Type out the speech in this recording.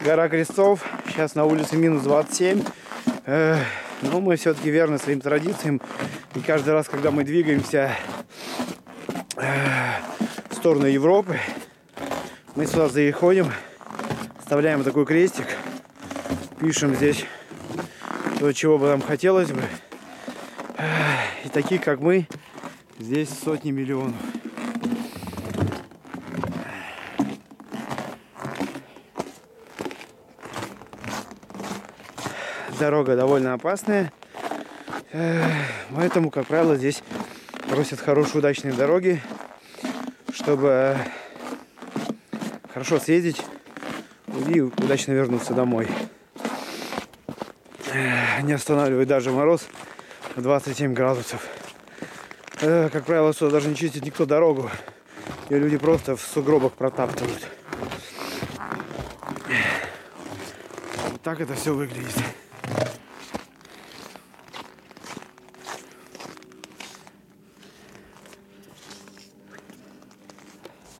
гора Крестов. Сейчас на улице минус 27. Но мы все-таки верны своим традициям. И каждый раз, когда мы двигаемся в сторону Европы, мы сюда заходим, вставляем такой крестик, пишем здесь то, чего бы нам хотелось бы. И таких, как мы, здесь сотни миллионов. Дорога довольно опасная, поэтому, как правило, здесь просят хорошие удачные дороги, чтобы хорошо съездить и удачно вернуться домой. Не останавливает даже мороз в 27 градусов. Как правило, сюда даже не чистит никто дорогу, и люди просто в сугробах протаптывают. Вот так это все выглядит.